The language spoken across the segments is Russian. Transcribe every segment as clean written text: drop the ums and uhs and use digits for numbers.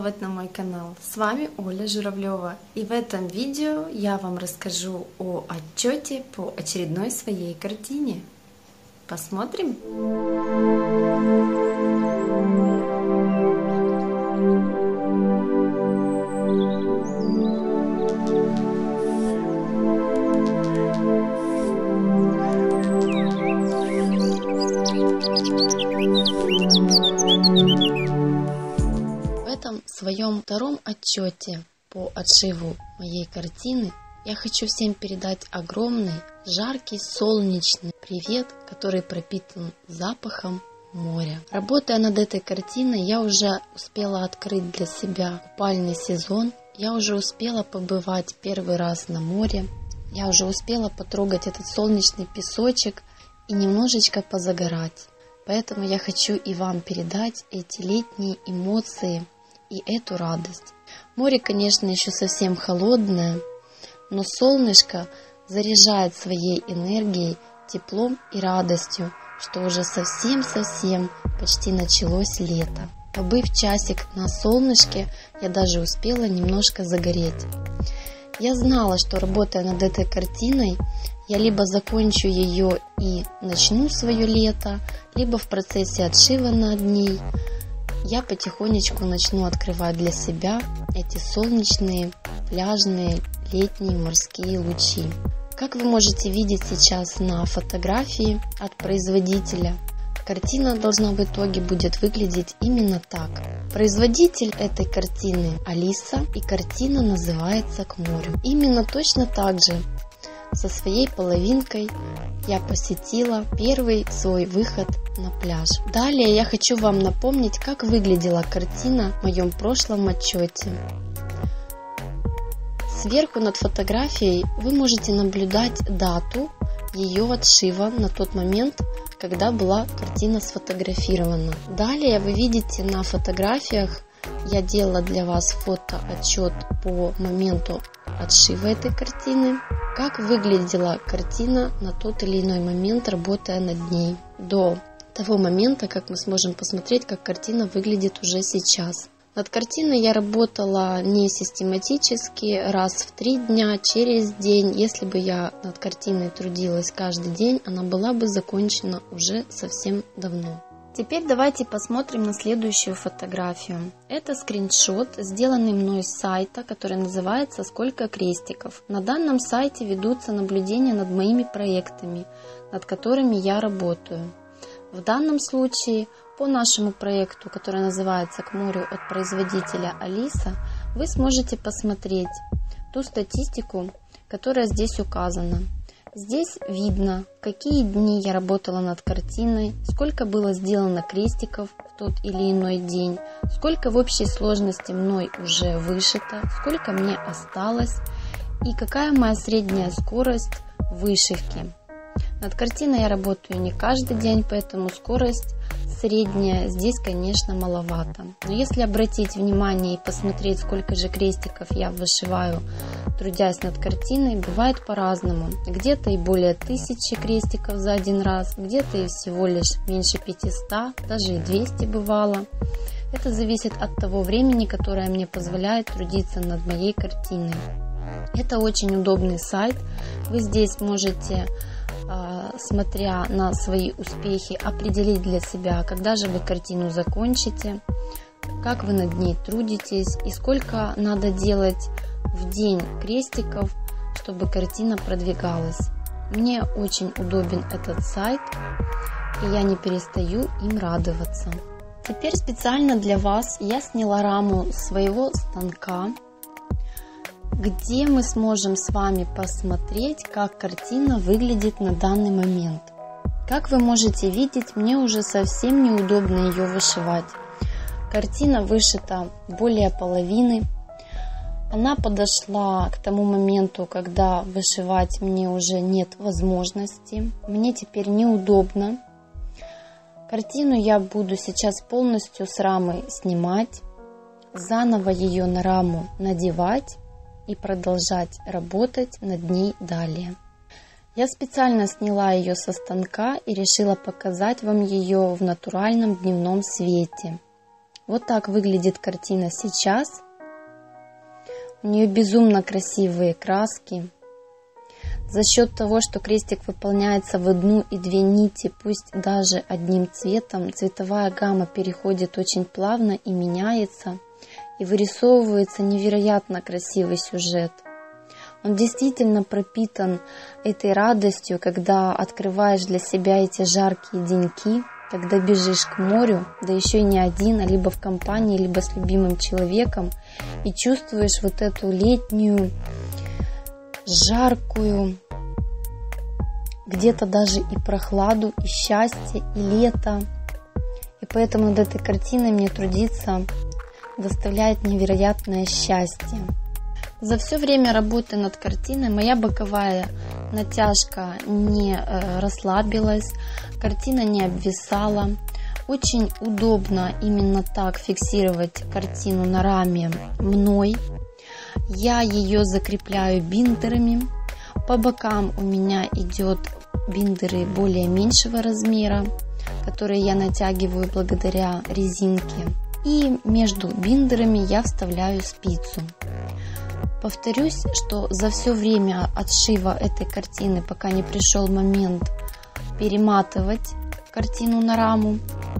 пожаловать на мой канал! С вами Оля Журавлева, и в этом видео я вам расскажу о отчете по очередной своей картине. Посмотрим! В своем втором отчете по отшиву моей картины я хочу всем передать огромный, жаркий, солнечный привет, который пропитан запахом моря. Работая над этой картиной, я уже успела открыть для себя купальный сезон, я уже успела побывать первый раз на море, я уже успела потрогать этот солнечный песочек и немножечко позагорать. Поэтому я хочу и вам передать эти летние эмоции и эту радость. Море, конечно, еще совсем холодное, но солнышко заряжает своей энергией, теплом и радостью, что уже совсем-совсем почти началось лето. Побыв часик на солнышке, я даже успела немножко загореть. Я знала, что работая над этой картиной, я либо закончу ее и начну свое лето, либо в процессе отшива над ней я потихонечку начну открывать для себя эти солнечные, пляжные, летние морские лучи. Как вы можете видеть сейчас на фотографии от производителя, картина должна в итоге будет выглядеть именно так. Производитель этой картины Алиса, и картина называется «К морю». Именно точно так же со своей половинкой я посетила первый свой выход на пляж. Далее я хочу вам напомнить, как выглядела картина в моем прошлом отчете. Сверху над фотографией вы можете наблюдать дату ее отшива на тот момент, когда была картина сфотографирована. Далее вы видите на фотографиях, я делала для вас фотоотчет по моменту отшива этой картины, как выглядела картина на тот или иной момент, работая над ней, до того момента, как мы сможем посмотреть, как картина выглядит уже сейчас. Над картиной я работала не систематически, раз в 3 дня, через день. Если бы я над картиной трудилась каждый день, она была бы закончена уже совсем давно. Теперь давайте посмотрим на следующую фотографию. Это скриншот, сделанный мной с сайта, который называется «Сколько крестиков?». На данном сайте ведутся наблюдения над моими проектами, над которыми я работаю. В данном случае по нашему проекту, который называется «К морю» от производителя Алиса, вы сможете посмотреть ту статистику, которая здесь указана. Здесь видно, какие дни я работала над картиной, сколько было сделано крестиков в тот или иной день, сколько в общей сложности мной уже вышито, сколько мне осталось и какая моя средняя скорость вышивки. Над картиной я работаю не каждый день, поэтому скорость средняя здесь, конечно, маловато. Но если обратить внимание и посмотреть, сколько же крестиков я вышиваю, трудясь над картиной, бывает по-разному. Где-то и более 1000 крестиков за один раз, где-то и всего лишь меньше 500, даже и 200 бывало. Это зависит от того времени, которое мне позволяет трудиться над моей картиной. Это очень удобный сайт. Вы здесь можете, смотря на свои успехи, определить для себя, когда же вы картину закончите, как вы над ней трудитесь и сколько надо делать в день крестиков, чтобы картина продвигалась. Мне очень удобен этот сайт, и я не перестаю им радоваться. Теперь специально для вас я сняла раму своего станка, где мы сможем с вами посмотреть, как картина выглядит на данный момент. Как вы можете видеть, мне уже совсем неудобно ее вышивать. Картина вышита более половины. Она подошла к тому моменту, когда вышивать мне уже нет возможности. Мне теперь неудобно. Картину я буду сейчас полностью с рамы снимать, заново ее на раму надевать и продолжать работать над ней далее. Я специально сняла ее со станка и решила показать вам ее в натуральном дневном свете. Вот так выглядит картина сейчас. У нее безумно красивые краски. За счет того, что крестик выполняется в 1 и 2 нити, пусть даже одним цветом, цветовая гамма переходит очень плавно и меняется, и вырисовывается невероятно красивый сюжет. Он действительно пропитан этой радостью, когда открываешь для себя эти жаркие деньки, когда бежишь к морю, да еще и не один, а либо в компании, либо с любимым человеком, и чувствуешь вот эту летнюю, жаркую, где-то даже и прохладу, и счастье, и лето. И поэтому над этой картиной мне трудиться доставляет невероятное счастье. За все время работы над картиной моя боковая натяжка не расслабилась, картина не обвисала. Очень удобно именно так фиксировать картину на раме мной. Я ее закрепляю биндерами. По бокам у меня идет биндеры более меньшего размера, которые я натягиваю благодаря резинке. И между биндерами я вставляю спицу. Повторюсь, что за все время отшива этой картины, пока не пришел момент перематывать картину на раму,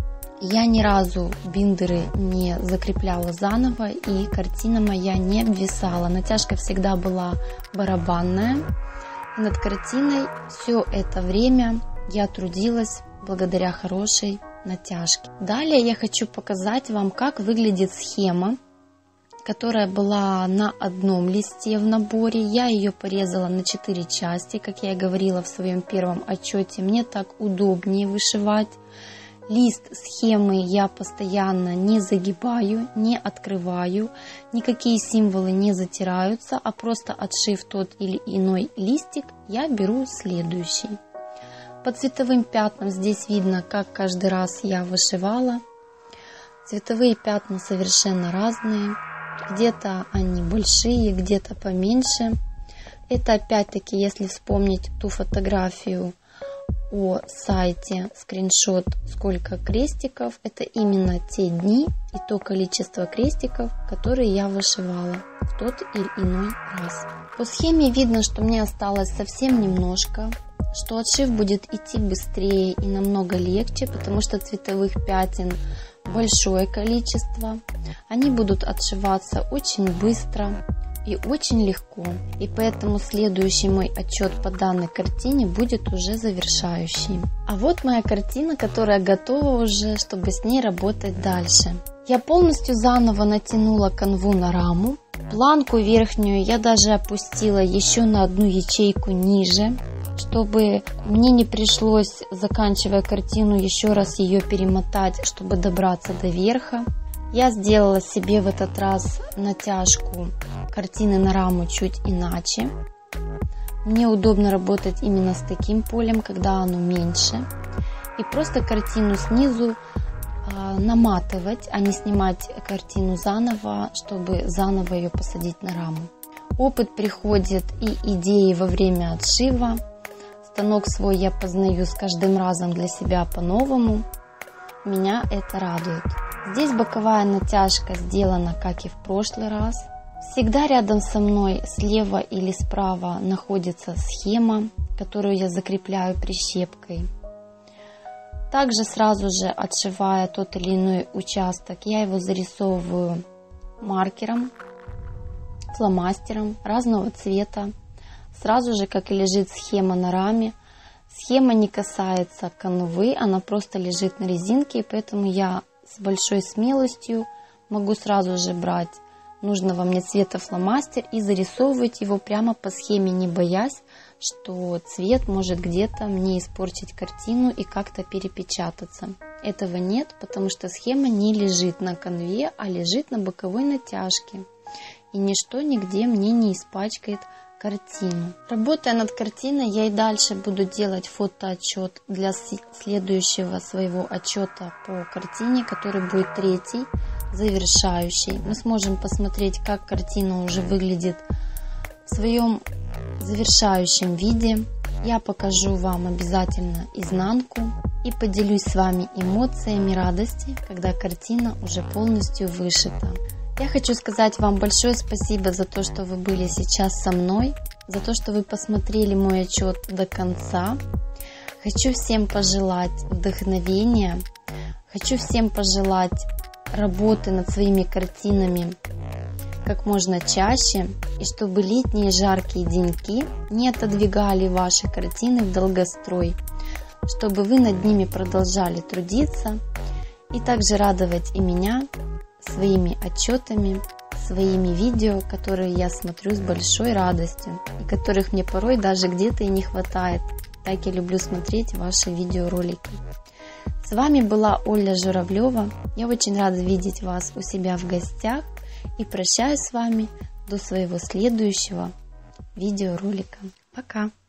я ни разу биндеры не закрепляла заново, и картина моя не обвисала. Натяжка всегда была барабанная. И над картиной все это время я трудилась благодаря хорошей натяжке. Далее я хочу показать вам, как выглядит схема, которая была на одном листе в наборе. Я ее порезала на 4 части, как я и говорила в своем первом отчете. Мне так удобнее вышивать. Лист схемы я постоянно не загибаю, не открываю, никакие символы не затираются, а просто отшив тот или иной листик, я беру следующий. По цветовым пятнам здесь видно, как каждый раз я вышивала. Цветовые пятна совершенно разные. Где-то они большие, где-то поменьше. Это опять-таки, если вспомнить ту фотографию о сайте, скриншот, сколько крестиков, это именно те дни и то количество крестиков, которые я вышивала в тот или иной раз. По схеме видно, что мне осталось совсем немножко, что отшив будет идти быстрее и намного легче, потому что цветовых пятен большое количество. Они будут отшиваться очень быстро и очень легко. И поэтому следующий мой отчет по данной картине будет уже завершающий. А вот моя картина, которая готова уже, чтобы с ней работать дальше. Я полностью заново натянула канву на раму. Планку верхнюю я даже опустила еще на 1 ячейку ниже, чтобы мне не пришлось, заканчивая картину, еще раз ее перемотать, чтобы добраться до верха. Я сделала себе в этот раз натяжку картины на раму чуть иначе. Мне удобно работать именно с таким полем, когда оно меньше. И просто картину снизу наматывать, а не снимать картину заново, чтобы заново ее посадить на раму. Опыт приходит и идеи во время отшива. Станок свой я познаю с каждым разом для себя по-новому. Меня это радует. Здесь боковая натяжка сделана, как и в прошлый раз. Всегда рядом со мной слева или справа находится схема, которую я закрепляю прищепкой. Также сразу же отшивая тот или иной участок, я его зарисовываю маркером, фломастером разного цвета. Сразу же, как и лежит схема на раме. Схема не касается канвы, она просто лежит на резинке, и поэтому я с большой смелостью могу сразу же брать нужного мне цвета фломастер и зарисовывать его прямо по схеме, не боясь, что цвет может где-то мне испортить картину и как-то перепечататься. Этого нет, потому что схема не лежит на канве, а лежит на боковой натяжке. И ничто нигде мне не испачкает картину. Работая над картиной, я и дальше буду делать фотоотчет для следующего своего отчета по картине, который будет 3-й, завершающий. Мы сможем посмотреть, как картина уже выглядит в своем завершающем виде. Я покажу вам обязательно изнанку. и поделюсь с вами эмоциями радости, когда картина уже полностью вышита. Я хочу сказать вам большое спасибо за то, что вы были сейчас со мной, за то, что вы посмотрели мой отчет до конца. Хочу всем пожелать вдохновения, хочу всем пожелать работы над своими картинами как можно чаще, и чтобы летние жаркие деньки не отодвигали ваши картины в долгострой, чтобы вы над ними продолжали трудиться и также радовать и меня своими отчетами, своими видео, которые я смотрю с большой радостью и которых мне порой даже где-то и не хватает. Так я люблю смотреть ваши видеоролики. С вами была Оля Журавлева. Я очень рада видеть вас у себя в гостях и прощаюсь с вами до своего следующего видеоролика. Пока!